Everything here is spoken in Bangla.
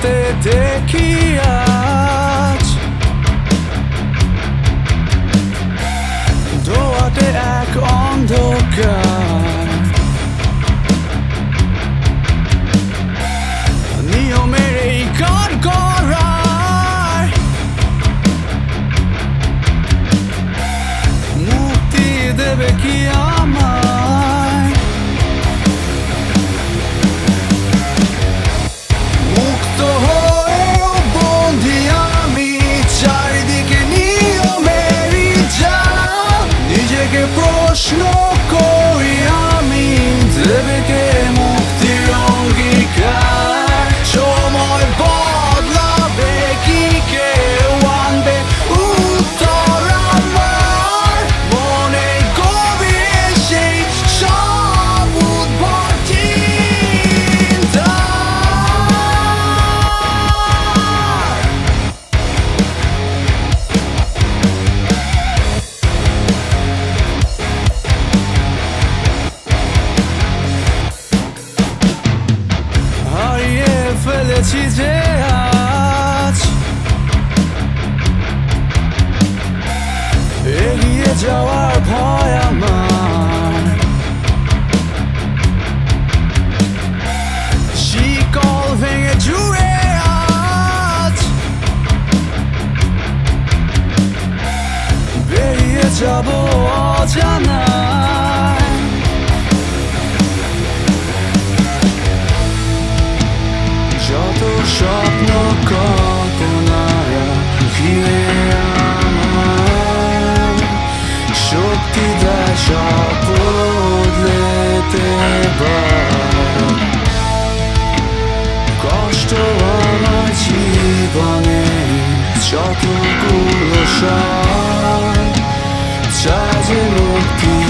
হাতে দেখি আজ দোয়াতে এক অন্ধকার নিয়মের এই কার করার মুক্তি দেবে কি আমায় মুক্ত হয়েও বন্দি আমি চারিদিকে নিয়মেরই জাল নিজেকে প্রশ্ন করি আমি দেবে কে মুক্তির অঙ্গীকার সময় বদলাবে কি কেউ আনবে উত্তর আমার মনে গভীরে সেই সব উদ্ভট চিন্তা হারিয়ে ফেলেছি যে আজ এগিয়ে যাওয়ার ভয় আমার শিকল ভেঙে জুড়ে আজ বেরিয়ে যাব অজানায় যত স্বপ্ন কল্পনারা ঘিরে আমার শক্তি দেয় সব বদলেতে কষ্ট আমার জীবনে যতগুলো চাই যে মুক্তি